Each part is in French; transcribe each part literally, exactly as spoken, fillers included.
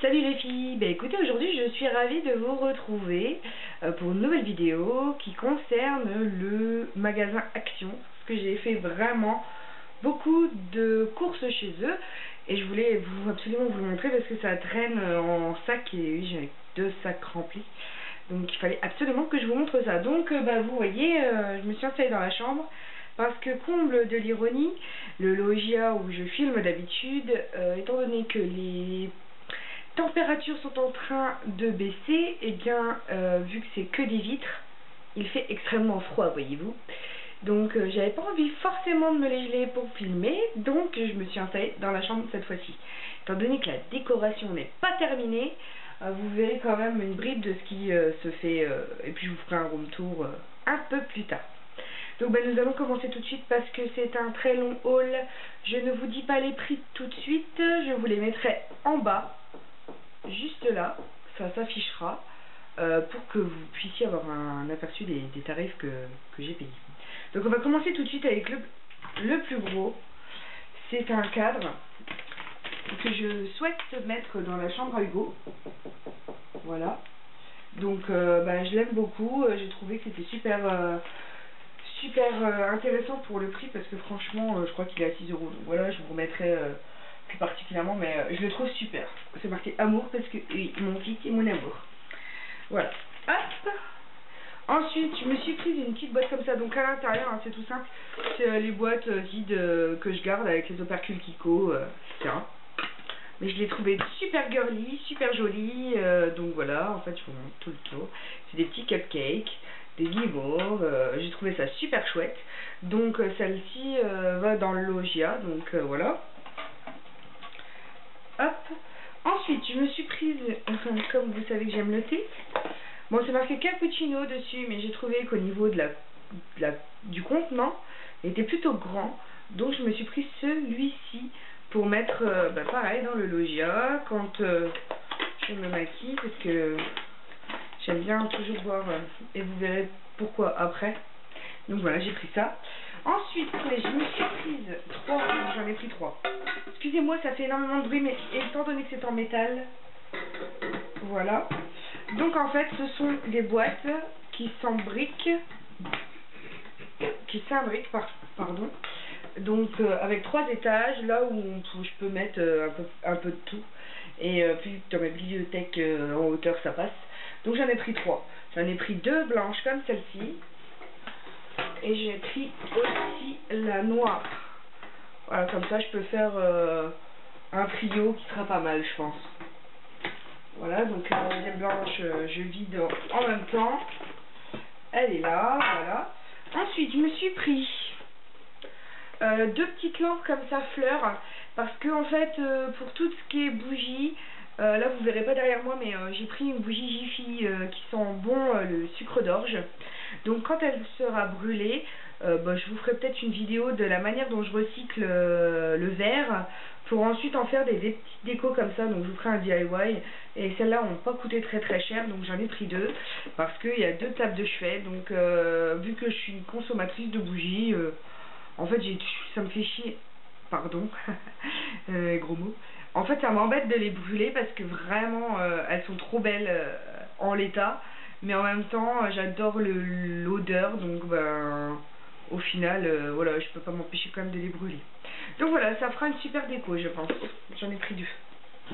Salut les filles, bah écoutez, aujourd'hui je suis ravie de vous retrouver euh, pour une nouvelle vidéo qui concerne le magasin Action, parce que j'ai fait vraiment beaucoup de courses chez eux et je voulais vous absolument vous le montrer parce que ça traîne en sac et oui, j'ai deux sacs remplis, donc il fallait absolument que je vous montre ça. Donc euh, bah vous voyez, euh, je me suis installée dans la chambre parce que, comble de l'ironie, le loggia où je filme d'habitude, euh, étant donné que les températures sont en train de baisser, et bien euh, vu que c'est que des vitres, il fait extrêmement froid, voyez-vous. Donc euh, j'avais pas envie forcément de me les geler pour filmer, donc je me suis installée dans la chambre cette fois-ci. Étant donné que la décoration n'est pas terminée, euh, vous verrez quand même une bribe de ce qui euh, se fait, euh, et puis je vous ferai un room tour euh, un peu plus tard. Donc ben, nous allons commencer tout de suite parce que c'est un très long haul. Je ne vous dis pas les prix tout de suite, je vous les mettrai en bas. Juste là, ça s'affichera euh, pour que vous puissiez avoir un, un aperçu des, des tarifs que, que j'ai payés. Donc on va commencer tout de suite avec le, le plus gros. C'est un cadre que je souhaite mettre dans la chambre à Hugo. Voilà. Donc euh, bah, je l'aime beaucoup. J'ai trouvé que c'était super, euh, super euh, intéressant pour le prix parce que franchement euh, je crois qu'il est à six euros. Donc voilà, je vous remettrai... Euh, plus particulièrement, mais euh, je le trouve super. C'est marqué amour parce que oui, mon kit et mon amour. Voilà. Hop. Ensuite, je me suis prise une petite boîte comme ça. Donc à l'intérieur, hein, c'est tout simple. C'est euh, les boîtes euh, vides euh, que je garde avec les opercules Kiko, euh, et cetera. Mais je l'ai trouvé super girly, super jolie. Euh, donc voilà, en fait, je vous montre tout le tour. C'est des petits cupcakes, des guimauves. Euh, J'ai trouvé ça super chouette. Donc euh, celle-ci euh, va dans le loggia. Donc euh, voilà. Hop. Ensuite, je me suis prise, comme vous savez que j'aime le thé. Bon, c'est marqué cappuccino dessus, mais j'ai trouvé qu'au niveau de la, de la, du contenant, il était plutôt grand. Donc, je me suis pris celui-ci pour mettre, euh, bah, pareil, dans le loggia quand euh, je me maquille, parce que j'aime bien toujours voir, euh, et vous verrez pourquoi après. Donc voilà, j'ai pris ça. Ensuite, je me suis prise trois, j'en ai pris trois. Excusez-moi, ça fait énormément de bruit, mais étant donné que c'est en métal, voilà. Donc en fait, ce sont des boîtes qui s'embriquent, qui s'imbriquent, par, pardon. Donc euh, avec trois étages, là où, on, où je peux mettre euh, un, peu, un peu de tout. Et euh, puis dans ma bibliothèque euh, en hauteur, ça passe. Donc j'en ai pris trois. J'en ai pris deux blanches comme celle-ci. Et j'ai pris aussi la noire. Voilà, comme ça je peux faire euh, un trio qui sera pas mal, je pense. Voilà, donc la deuxième blanche, euh, je vide en même temps. Elle est là, voilà. Ensuite, je me suis pris euh, deux petites lampes comme ça, fleurs. Parce que en fait, euh, pour tout ce qui est bougie, euh, là vous verrez pas derrière moi, mais euh, j'ai pris une bougie Jiffy euh, qui sent bon euh, le sucre d'orge. Donc quand elle sera brûlée, euh, bah, je vous ferai peut-être une vidéo de la manière dont je recycle euh, le verre pour ensuite en faire des, des petites décos comme ça. Donc je vous ferai un D I Y. Et celles-là n'ont pas coûté très très cher, donc j'en ai pris deux parce qu'il y a deux tables de chevet. Donc euh, vu que je suis une consommatrice de bougies, euh, en fait j'ai, ça me fait chier. Pardon, euh, gros mot. En fait, ça m'embête de les brûler parce que vraiment, euh, elles sont trop belles euh, en l'état. Mais en même temps, euh, j'adore l'odeur, donc ben, au final, euh, voilà, je peux pas m'empêcher quand même de les brûler. Donc voilà, ça fera une super déco, je pense. J'en ai pris deux.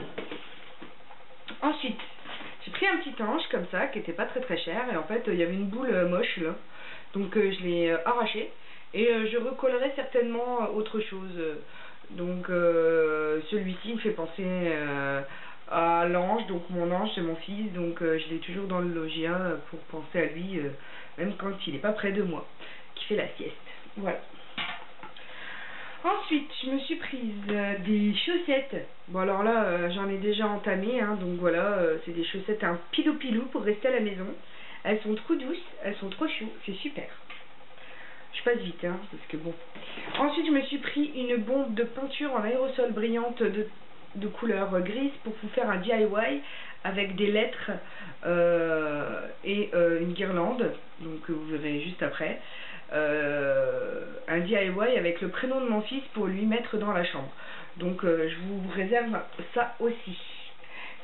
Ensuite, j'ai pris un petit ange comme ça, qui était pas très très cher. Et en fait, il y avait une boule euh, moche là. Donc euh, je l'ai euh, arraché. Et euh, je recollerai certainement euh, autre chose. Donc euh, celui-ci me fait penser euh, à l'ange. Donc mon ange c'est mon fils. Donc euh, je l'ai toujours dans le loggia pour penser à lui. Euh, même quand il n'est pas près de moi. Qui fait la sieste. Voilà. Ensuite je me suis prise euh, des chaussettes. Bon alors là euh, j'en ai déjà entamé. Hein, donc voilà euh, c'est des chaussettes un pilou pilou pour rester à la maison. Elles sont trop douces. Elles sont trop chaudes. C'est super. Je passe vite, hein, parce que bon. Ensuite, je me suis pris une bombe de peinture en aérosol brillante de, de couleur grise pour vous faire un D I Y avec des lettres euh, et euh, une guirlande. Donc, vous verrez juste après. Euh, un D I Y avec le prénom de mon fils pour lui mettre dans la chambre. Donc, euh, je vous réserve ça aussi.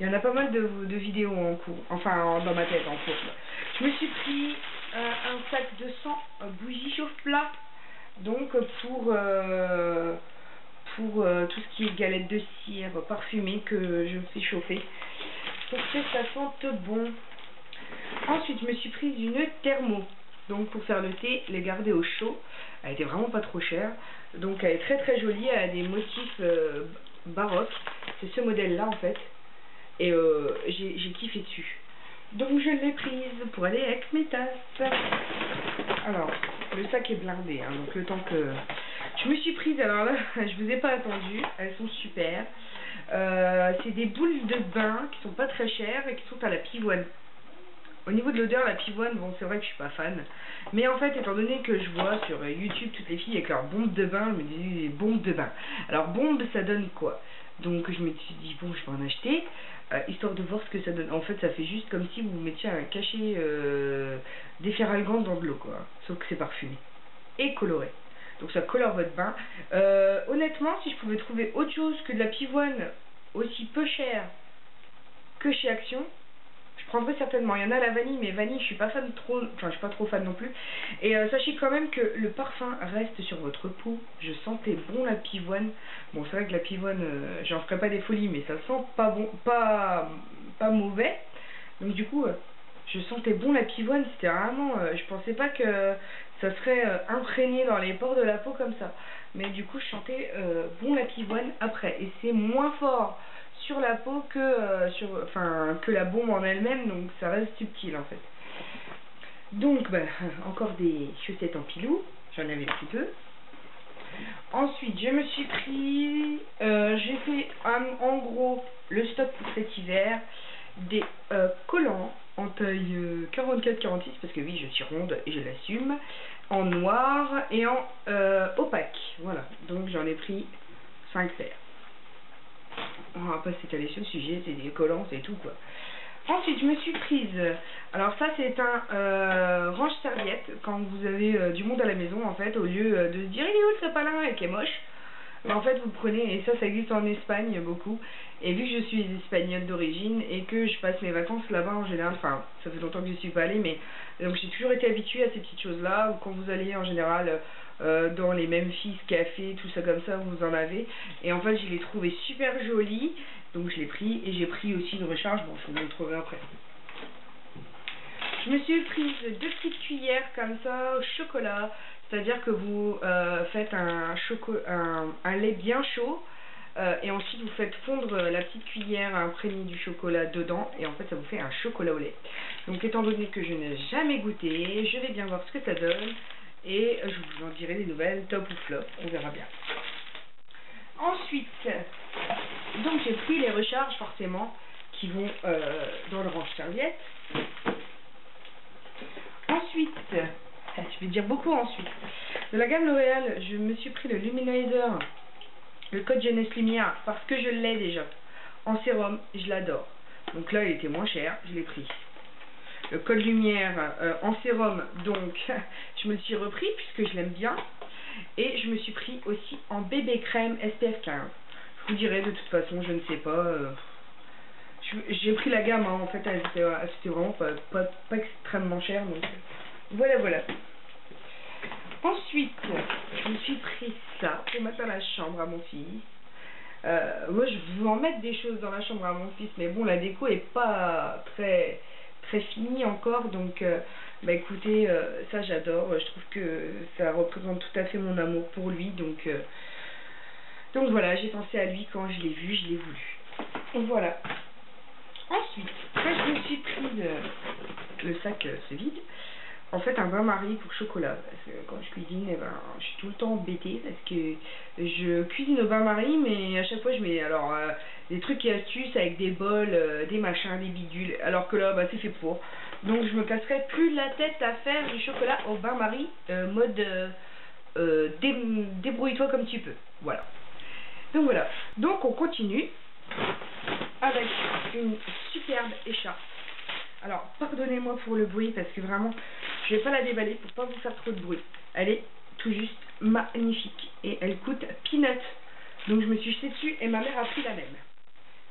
Il y en a pas mal de, de vidéos en cours, enfin en, dans ma tête en cours. Je me suis pris euh, un sac de cent euh, bougies chauffe-plat, donc pour, euh, pour euh, tout ce qui est galette de cire parfumée que je me fais chauffer, pour que ça sente bon. Ensuite, je me suis prise une thermo, donc pour faire le thé, les garder au chaud. Elle était vraiment pas trop chère, donc elle est très très jolie, elle a des motifs euh, baroques. C'est ce modèle-là en fait, et euh, j'ai kiffé dessus. Donc je l'ai prise pour aller avec mes tasses. Alors, le sac est blindé, hein, donc le temps que... Je me suis prise, alors là, je vous ai pas attendu, elles sont super. Euh, c'est des boules de bain qui sont pas très chères et qui sont à la pivoine. Au niveau de l'odeur, la pivoine, bon c'est vrai que je suis pas fan, mais en fait étant donné que je vois sur YouTube toutes les filles avec leurs bombes de bain, je me dis des bombes de bain. Alors bombe ça donne quoi? Donc je me suis dit bon je vais en acheter, euh, histoire de voir ce que ça donne. En fait ça fait juste comme si vous mettiez un cachet euh, d'efferalgan dans de l'eau quoi, sauf que c'est parfumé et coloré. Donc ça colore votre bain. Euh, honnêtement si je pouvais trouver autre chose que de la pivoine aussi peu chère que chez Action, je prendrais certainement. Il y en a la vanille, mais vanille, je suis pas fan trop, enfin, je suis pas trop fan non plus. Et euh, sachez quand même que le parfum reste sur votre peau. Je sentais bon la pivoine. Bon, c'est vrai que la pivoine, euh, j'en ferai pas des folies, mais ça sent pas bon, pas, pas mauvais. Donc du coup, euh, je sentais bon la pivoine. C'était vraiment, euh, je pensais pas que ça serait euh, imprégné dans les pores de la peau comme ça. Mais du coup, je sentais euh, bon la pivoine après. Et c'est moins fort sur la peau que, euh, sur, enfin, que la bombe en elle-même, donc ça reste subtil en fait. Donc bah, encore des chaussettes en pilou, j'en avais un petit peu. Ensuite je me suis pris, euh, j'ai fait en, en gros le stock pour cet hiver, des euh, collants en taille euh, quarante-quatre quarante-six, parce que oui je suis ronde et je l'assume, en noir et en euh, opaque, voilà, donc j'en ai pris cinq paires. On va pas s'étaler sur le sujet, c'est des collants, c'est tout quoi. Ensuite, je me suis prise, alors ça c'est un euh, range-serviette, quand vous avez euh, du monde à la maison en fait, au lieu euh, de se dire il est où ce sapin et qui est moche, ben, en fait vous prenez, et ça ça existe en Espagne beaucoup, et vu que je suis espagnole d'origine et que je passe mes vacances là-bas en général, enfin ça fait longtemps que je suis pas allée, mais donc j'ai toujours été habituée à ces petites choses là, ou quand vous allez en général euh, dans les Memphis cafés, tout ça comme ça, vous en avez, et en fait je l'ai trouvé super joli. Donc je l'ai pris, et j'ai pris aussi une recharge, bon je vous montrerai après. Je me suis prise deux petites cuillères comme ça au chocolat, c'est-à-dire que vous euh, faites un, choco un, un lait bien chaud, euh, et ensuite vous faites fondre la petite cuillère imprégnée du chocolat dedans, et en fait ça vous fait un chocolat au lait. Donc étant donné que je n'ai jamais goûté, je vais bien voir ce que ça donne, et je vous en dirai des nouvelles, top ou flop, on verra bien. Ensuite, donc j'ai pris les recharges forcément qui vont euh, dans le range-serviette. Ensuite, je vais dire beaucoup ensuite, de la gamme L'Oréal, je me suis pris le Luminizer, le code jeunesse lumière, parce que je l'ai déjà. En sérum, je l'adore. Donc là, il était moins cher, je l'ai pris. Le code lumière euh, en sérum, donc je me le suis repris puisque je l'aime bien. Et je me suis pris aussi en bébé crème S P F quinze. Je vous dirai de toute façon, je ne sais pas. Euh, J'ai pris la gamme, hein, en fait, c'était vraiment pas, pas, pas extrêmement cher. Donc voilà, voilà. Ensuite, je me suis pris ça pour mettre dans la chambre à mon fils. Euh, moi, je veux en mettre des choses dans la chambre à mon fils, mais bon, la déco est pas très très finie encore, donc euh, bah écoutez, euh, ça j'adore. Je trouve que ça représente tout à fait mon amour pour lui, donc euh, donc voilà, j'ai pensé à lui quand je l'ai vu, je l'ai voulu. Donc voilà. Ensuite, quand je me suis pris le, le sac euh, se vide. En fait, un bain-marie pour chocolat, parce que quand je cuisine, eh ben, je suis tout le temps embêtée, parce que je cuisine au bain-marie, mais à chaque fois je mets alors euh, des trucs et astuces avec des bols, euh, des machins, des bidules, alors que là, bah, c'est fait pour. Donc je me casserai plus la tête à faire du chocolat au bain-marie, euh, mode euh, euh, dé débrouille-toi comme tu peux, voilà. Donc voilà, donc on continue avec une superbe écharpe. Alors, pardonnez-moi pour le bruit, parce que vraiment, je vais pas la déballer pour pas vous faire trop de bruit. Elle est tout juste magnifique, et elle coûte peanut. Donc je me suis jetée dessus, et ma mère a pris la même.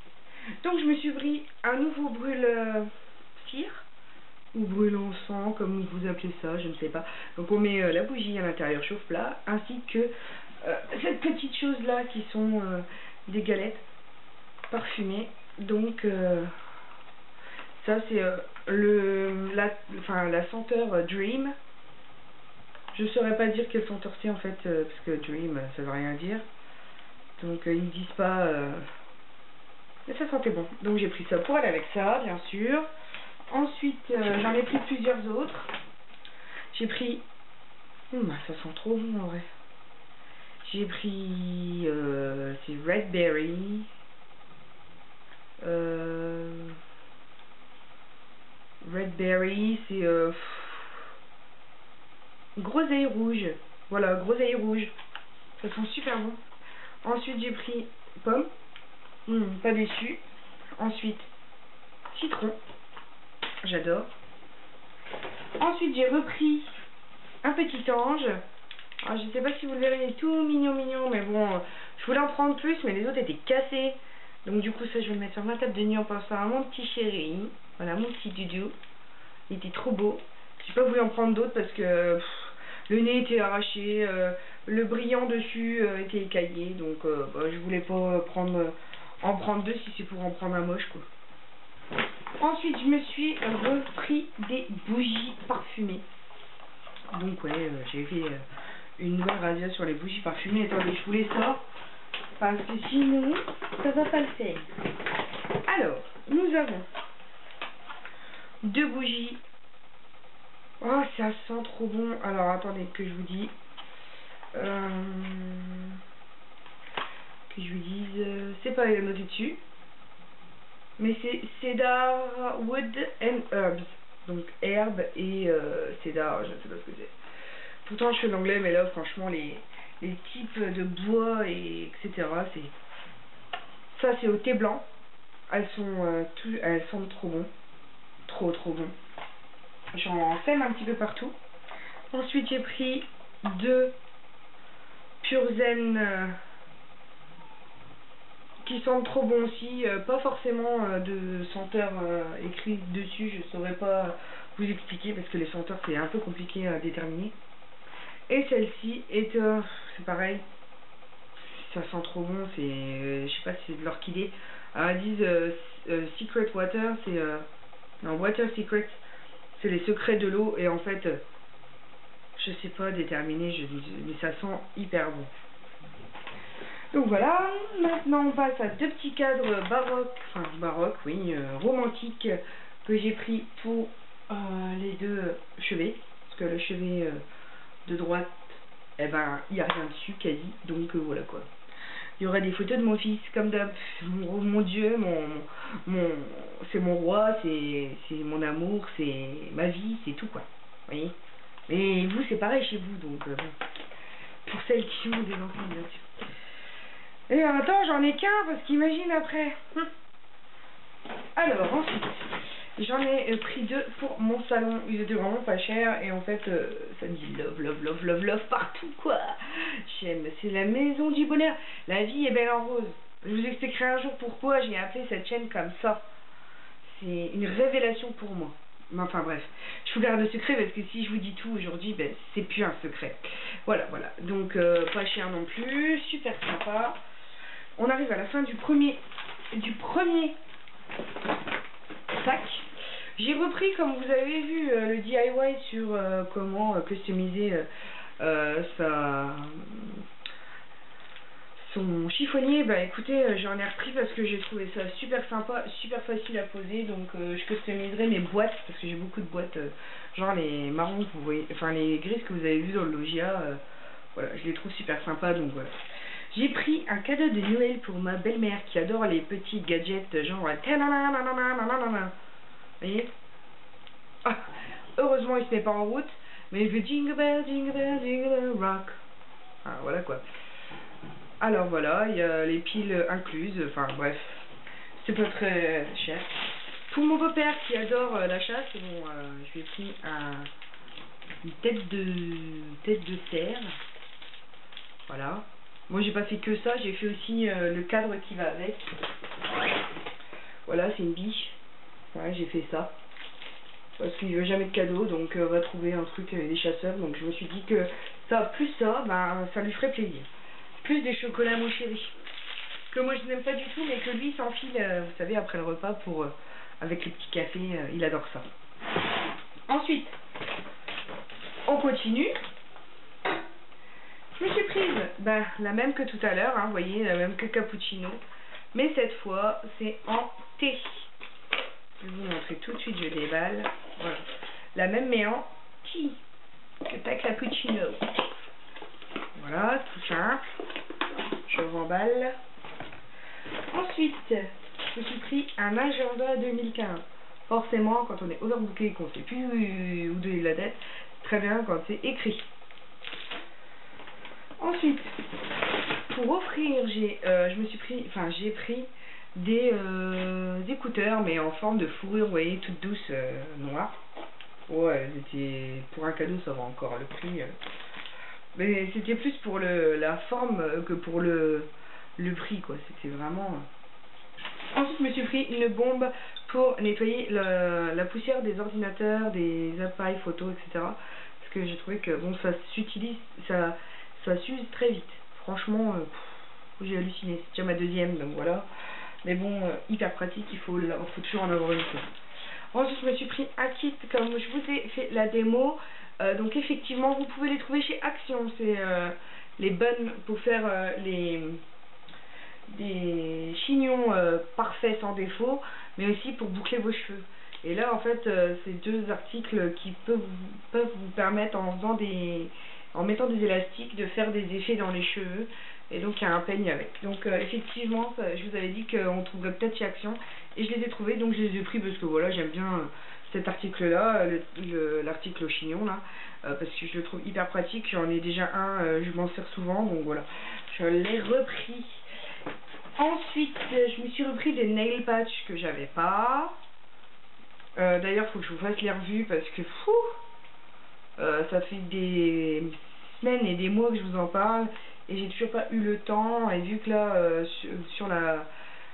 Donc je me suis pris un nouveau brûle-cire, ou brûle-encens, comme vous appelez ça, je ne sais pas. Donc on met euh, la bougie à l'intérieur chauffe-plat, ainsi que euh, cette petite chose là qui sont euh, des galettes parfumées. Donc euh, ça c'est euh, le la, enfin, la senteur euh, Dream. Je ne saurais pas dire quelle senteur c'est en fait, euh, parce que Dream ça veut rien dire. Donc euh, ils ne disent pas... Euh, mais ça sentait bon. Donc j'ai pris ça pour aller avec ça, bien sûr. Ensuite, euh, j'en ai pris plusieurs autres. J'ai pris... Hum, ça sent trop bon en vrai. J'ai pris... Euh, c'est Red Berry. Euh, Red Berry, c'est... Euh, groseille rouge. Voilà, groseille rouge. Ça sent super bon. Ensuite, j'ai pris pomme. Hum, pas déçu. Ensuite, citron. J'adore. Ensuite, j'ai repris un petit ange. Alors, je ne sais pas si vous le verrez, il est tout mignon, mignon, mais bon, je voulais en prendre plus, mais les autres étaient cassés. Donc, du coup, ça, je vais le mettre sur ma table de nuit en pensant à mon petit chéri. Voilà, mon petit doudou. Il était trop beau. J'ai pas voulu en prendre d'autres parce que pff, le nez était arraché, euh, le brillant dessus euh, était écaillé. Donc, euh, bah, je voulais pas prendre, euh, en prendre deux si c'est pour en prendre un moche, quoi. Ensuite, je me suis repris des bougies parfumées. Donc, ouais, euh, j'ai fait euh, une nouvelle razzia sur les bougies parfumées. Attendez, je voulais ça. Parce que sinon, ça va pas le faire. Alors, nous avons deux bougies. Oh, ça sent trop bon. Alors, attendez, que je vous dise. Euh, que je vous dise. Euh, c'est pas noté dessus. Mais c'est Cedar Wood and Herbs. Donc herbe et euh, cédar, je ne sais pas ce que c'est. Pourtant je fais l'anglais, mais là franchement les, les types de bois et etc. c'est ça c'est au thé blanc. Elles sont euh, tout, elles sentent trop bon. Trop trop bon. J'en sème un petit peu partout. Ensuite j'ai pris deux Pure Zen euh, qui sentent trop bon aussi, euh, pas forcément euh, de senteur euh, écrit dessus, je saurais pas vous expliquer parce que les senteurs c'est un peu compliqué à déterminer. Et celle-ci est, euh, c'est pareil, ça sent trop bon, c'est, euh, je sais pas si c'est de l'orchidée. Alors elles disent euh, euh, Secret Water, c'est, euh, non, Water Secret, c'est les secrets de l'eau et en fait, euh, je sais pas déterminer, je, mais ça sent hyper bon. Donc voilà, maintenant on passe à deux petits cadres baroques, enfin baroques, oui, euh, romantiques, que j'ai pris pour euh, les deux chevets, parce que le chevet euh, de droite, eh ben, il n'y a rien dessus quasi, donc euh, voilà quoi. Il y aura des photos de mon fils, comme d'hab, mon, mon Dieu, mon, mon, c'est mon roi, c'est mon amour, c'est ma vie, c'est tout quoi, vous voyez. Et vous c'est pareil chez vous, donc euh, bon, pour celles qui ont des enfants bien sûr. Et en même temps, j'en ai qu'un, parce qu'imagine après. Hum. Alors, ensuite, j'en ai euh, pris deux pour mon salon. Ils étaient vraiment pas chers. Et en fait, euh, ça me dit love, love, love, love, love partout, quoi. J'aime, c'est la maison du bonheur. La vie est belle en rose. Je vous expliquerai un jour pourquoi j'ai appelé cette chaîne comme ça. C'est une révélation pour moi. Mais enfin bref, je vous garde le secret parce que si je vous dis tout aujourd'hui, ben, c'est plus un secret. Voilà, voilà. Donc, euh, pas cher non plus. Super sympa. On arrive à la fin du premier du premier sac. J'ai repris, comme vous avez vu, euh, le D I Y sur euh, comment euh, customiser euh, euh, sa, son chiffonnier. Bah écoutez, euh, j'en ai repris parce que j'ai trouvé ça super sympa, super facile à poser. Donc euh, je customiserai mes boîtes parce que j'ai beaucoup de boîtes, euh, genre les marrons que vous voyez, enfin les grises que vous avez vu dans le Logia. Euh, voilà, je les trouve super sympas, donc voilà. J'ai pris un cadeau de Noël pour ma belle-mère qui adore les petits gadgets genre... Vous voyez? Ah, heureusement il se met pas en route, mais il veut jingle bell, jingle bell, jingle bell rock. Ah, voilà quoi. Alors voilà, il y a les piles incluses, enfin bref, c'est pas très cher. Pour mon beau-père qui adore euh, la chasse, bon, euh, je lui ai pris un, une tête de, tête de terre. Voilà. Moi j'ai pas fait que ça, j'ai fait aussi euh, le cadre qui va avec. Voilà, c'est une biche. Ouais, j'ai fait ça. Parce qu'il veut jamais de cadeau, donc euh, on va trouver un truc avec des chasseurs. Donc je me suis dit que ça, plus ça, ben, ça lui ferait plaisir. Plus des chocolats mon chéri. Que moi je n'aime pas du tout, mais que lui s'enfile, euh, vous savez, après le repas, pour euh, avec le petit café, euh, il adore ça. Ensuite, on continue. Je me suis prise ben, la même que tout à l'heure, hein, vous voyez, la même que cappuccino. Mais cette fois, c'est en thé. Je vais vous montrer tout de suite, je déballe. Voilà. La même mais en tea que ta cappuccino. Voilà, tout simple. Je remballe. Ensuite, je me suis pris un agenda deux mille quinze. Forcément, quand on est overbooké et qu'on ne sait plus où donner la tête, très bien quand c'est écrit. Ensuite, pour offrir, j'ai, euh, je me suis pris, enfin j'ai pris des euh, écouteurs, mais en forme de fourrure, vous voyez, toute douce, euh, noire. Ouais, c'était pour un cadeau, ça va encore le prix. Euh. Mais c'était plus pour le la forme que pour le le prix, quoi. C'était vraiment. Euh. Ensuite, je me suis pris une bombe pour nettoyer le, la poussière des ordinateurs, des appareils photo, et cetera. Parce que j'ai trouvé que bon, ça s'utilise, ça ça s'use très vite. Franchement, euh, j'ai halluciné. C'est déjà ma deuxième, donc voilà. Mais bon, euh, hyper pratique, il faut, il faut toujours en avoir une. Ensuite, je me suis pris un kit, comme je vous ai fait la démo. Euh, donc effectivement, vous pouvez les trouver chez Action. C'est euh, les bonnes pour faire euh, les des chignons euh, parfaits sans défaut, mais aussi pour boucler vos cheveux. Et là, en fait, euh, c'est deux articles qui peuvent vous, peuvent vous permettre, en faisant des, en mettant des élastiques, de faire des effets dans les cheveux. Et donc, il y a un peigne avec. Donc, euh, effectivement, ça, je vous avais dit qu'on trouverait peut-être chez Action. Et je les ai trouvés, donc je les ai pris parce que voilà, j'aime bien euh, cet article-là, l'article au chignon, là. Euh, parce que je le trouve hyper pratique. J'en ai déjà un, euh, je m'en sers souvent, donc voilà. Je l'ai repris. Ensuite, je me suis repris des nail patchs que j'avais pas. Euh, D'ailleurs, il faut que je vous fasse les revues parce que fou, euh, ça fait des semaines et des mois que je vous en parle et j'ai toujours pas eu le temps. Et vu que là, euh, sur, sur la,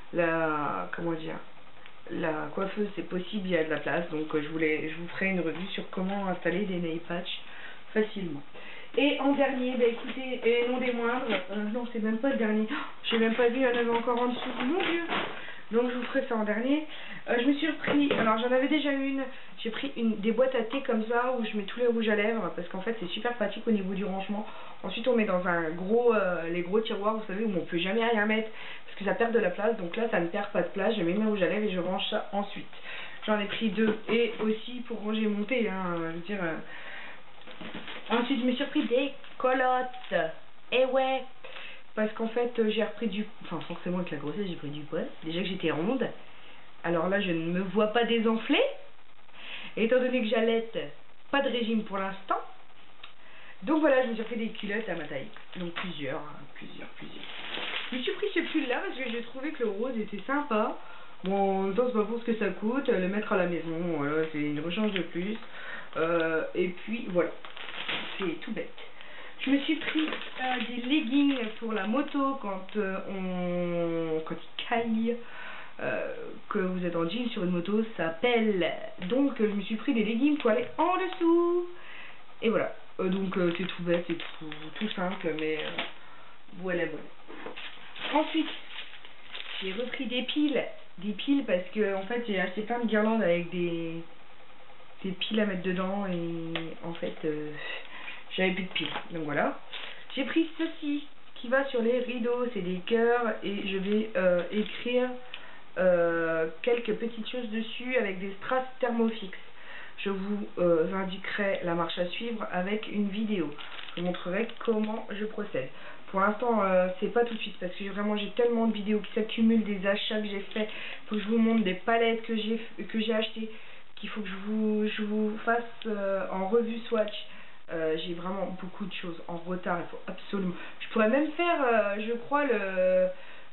la, comment dire, la coiffeuse, c'est possible, il y a de la place. Donc, euh, je voulais, je vous ferai une revue sur comment installer des nail patchs facilement. Et en dernier, bah écoutez, et non des moindres, euh, non c'est même pas le dernier, oh, j'ai même pas vu, il y en avait encore en dessous, mon dieu. Donc je vous ferai ça en dernier. Euh, je me suis repris, alors j'en avais déjà une, j'ai pris une, des boîtes à thé comme ça où je mets tous les rouges à lèvres parce qu'en fait c'est super pratique au niveau du rangement. Ensuite on met dans un gros, euh, les gros tiroirs, vous savez, où on peut jamais rien mettre parce que ça perd de la place. Donc là ça ne perd pas de place, je mets mes rouges à lèvres et je range ça ensuite. J'en ai pris deux et aussi pour ranger mon thé, hein, je veux dire... Euh, Ensuite, je me suis repris des colottes. Et ouais, parce qu'en fait, j'ai repris du... Enfin, forcément, avec la grossesse, j'ai pris du poids. Déjà que j'étais ronde. Alors là, je ne me vois pas désenfler. Et étant donné que j'allaite, pas de régime pour l'instant. Donc voilà, je me suis repris des culottes à ma taille. Donc plusieurs, hein, plusieurs, plusieurs. Je me suis pris ce pull-là parce que j'ai trouvé que le rose était sympa. Bon, en même temps, c'est pas pour ce que ça coûte. Le mettre à la maison, voilà, c'est une rechange de plus. Euh, et puis, voilà. C'est tout bête. Je me suis pris euh, des leggings pour la moto quand euh, on quand il caille, euh, que vous êtes en jean sur une moto, ça pèle. Donc je me suis pris des leggings pour aller en dessous. Et voilà. Euh, donc euh, c'est tout bête, c'est tout, tout simple, mais euh, voilà, voilà. Ensuite, j'ai repris des piles, des piles parce que en fait j'ai acheté plein de guirlandes avec des des piles à mettre dedans et en fait euh, j'avais plus de piles, donc voilà. J'ai pris ceci qui va sur les rideaux, c'est des cœurs et je vais euh, écrire euh, quelques petites choses dessus avec des strass thermofix. Je vous euh, indiquerai la marche à suivre avec une vidéo. Je vous montrerai comment je procède. Pour l'instant, euh, c'est pas tout de suite parce que vraiment j'ai tellement de vidéos qui s'accumulent, des achats que j'ai fait. Il faut que je vous montre des palettes que j'ai que j'ai achetées, qu'il faut que je vous, je vous fasse euh, en revue swatch. Euh, j'ai vraiment beaucoup de choses en retard, il faut absolument... Je pourrais même faire, euh, je crois, le,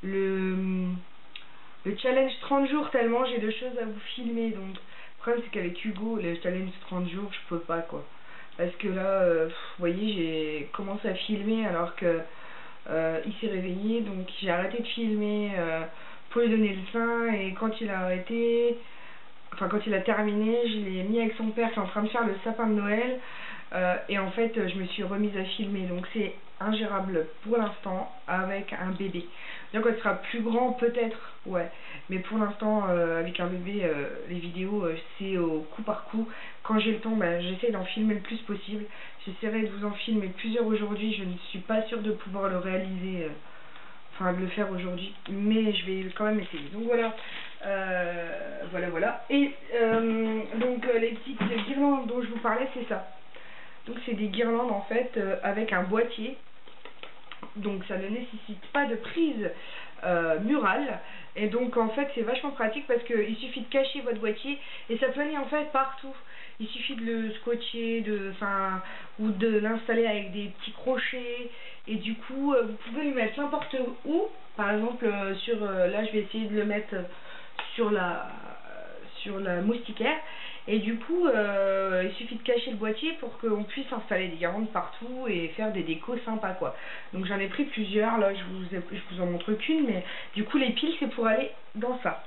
le, le challenge trente jours, tellement j'ai de choses à vous filmer. Donc, le problème c'est qu'avec Hugo, le challenge trente jours, je peux pas, quoi. Parce que là, euh, vous voyez, j'ai commencé à filmer alors que euh, il s'est réveillé, donc j'ai arrêté de filmer... Euh, pour lui donner le sein, et quand il a arrêté, enfin quand il a terminé, je l'ai mis avec son père qui est en train de faire le sapin de Noël, euh, et en fait je me suis remise à filmer, donc c'est ingérable pour l'instant avec un bébé. Bien quand il sera plus grand peut-être, ouais, mais pour l'instant euh, avec un bébé, euh, les vidéos euh, c'est au coup par coup. Quand j'ai le temps, bah, j'essaie d'en filmer le plus possible. J'essaierai de vous en filmer plusieurs aujourd'hui, je ne suis pas sûre de pouvoir le réaliser, euh, enfin de le faire aujourd'hui, mais je vais quand même essayer. Donc voilà, euh, voilà voilà. Et euh, donc euh, les petites guirlandes dont je vous parlais, c'est ça. Donc c'est des guirlandes en fait euh, avec un boîtier. Donc ça ne nécessite pas de prise euh, murale, et donc en fait c'est vachement pratique parce qu'il suffit de cacher votre boîtier et ça peut aller en fait partout. Il suffit de le scotcher, de, enfin, ou de l'installer avec des petits crochets, et du coup euh, vous pouvez le mettre n'importe où. Par exemple euh, sur euh, là je vais essayer de le mettre sur la sur la moustiquaire, et du coup euh, il suffit de cacher le boîtier pour qu'on puisse installer des guirlandes partout et faire des décos sympas quoi. Donc j'en ai pris plusieurs, là je vous, ai, je vous en montre qu'une, mais du coup les piles c'est pour aller dans ça.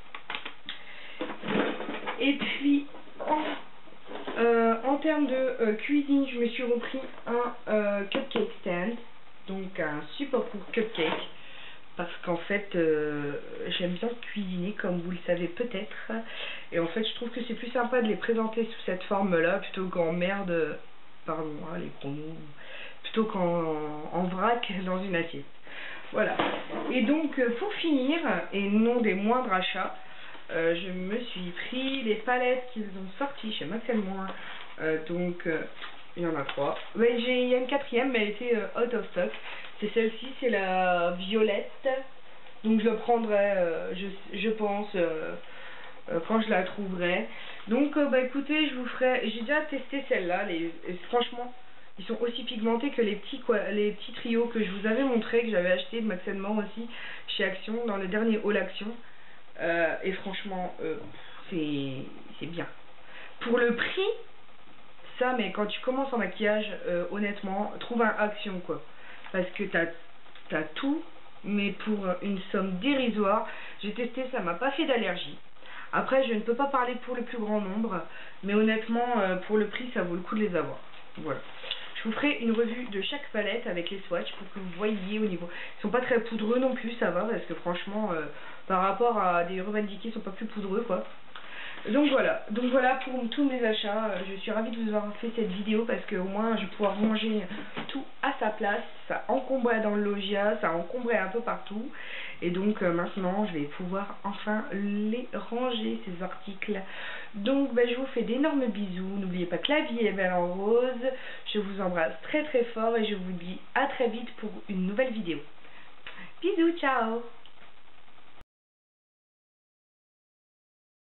Et puis en, euh, en termes de euh, cuisine, je me suis repris un euh, cupcake stand, donc un support pour cupcake. Parce qu'en fait, euh, j'aime bien cuisiner, comme vous le savez peut-être. Et en fait, je trouve que c'est plus sympa de les présenter sous cette forme-là, plutôt qu'en merde, pardon, hein, les gros mots, plutôt qu'en en vrac dans une assiette. Voilà. Et donc, pour finir, et non des moindres achats, euh, je me suis pris les palettes qu'ils ont sorties chez Max and More. Euh, donc, euh, il y en a trois. Ouais, il y a une quatrième, mais elle était euh, out of stock. C'est celle-ci, c'est la violette. Donc je la prendrai, euh, je, je pense, euh, euh, quand je la trouverai. Donc euh, bah écoutez, je vous ferai. J'ai déjà testé celle-là. Les, franchement, ils sont aussi pigmentés que les petits quoi, les petits trios que je vous avais montré, que j'avais acheté de Max and More aussi chez Action, dans le dernier haul Action. Euh, et franchement, euh, c'est c'est bien. Pour le prix, ça, mais quand tu commences en maquillage, euh, honnêtement, trouve un Action quoi. Parce que t'as t'as tout, mais pour une somme dérisoire. J'ai testé, ça m'a pas fait d'allergie. Après, je ne peux pas parler pour le plus grand nombre, mais honnêtement, euh, pour le prix, ça vaut le coup de les avoir. Voilà. Je vous ferai une revue de chaque palette avec les swatchs pour que vous voyez au niveau. Ils sont pas très poudreux non plus, ça va, parce que franchement, euh, par rapport à des Urban Decay, ils sont pas plus poudreux, quoi. Donc voilà, donc voilà pour tous mes achats. Je suis ravie de vous avoir fait cette vidéo parce que au moins je vais pouvoir ranger tout à sa place. Ça encombrait dans le loggia, ça encombrait un peu partout. Et donc euh, maintenant je vais pouvoir enfin les ranger, ces articles. Donc bah, je vous fais d'énormes bisous. N'oubliez pas que la vie est belle en rose. Je vous embrasse très très fort et je vous dis à très vite pour une nouvelle vidéo. Bisous, ciao!